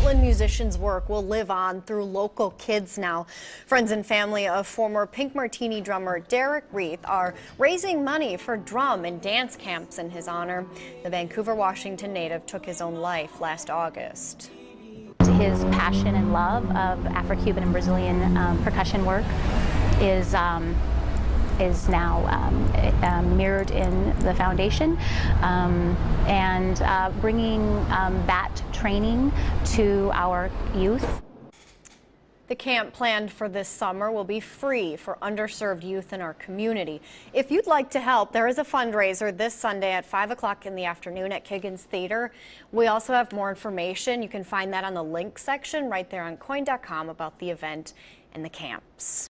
Portland musicians' work will live on through local kids now. Friends and family of former Pink Martini drummer Derek Reith are raising money for drum and dance camps in his honor. The Vancouver, Washington native took his own life last August. His passion and love of Afro-Cuban and Brazilian percussion work is now mirrored in the foundation, and bringing that training to our youth. The camp planned for this summer will be free for underserved youth in our community. If you'd like to help, there is a fundraiser this Sunday at 5 o'clock in the afternoon at Kiggins Theater. We also have more information. You can find that on the link section right there on KOIN.com about the event and the camps.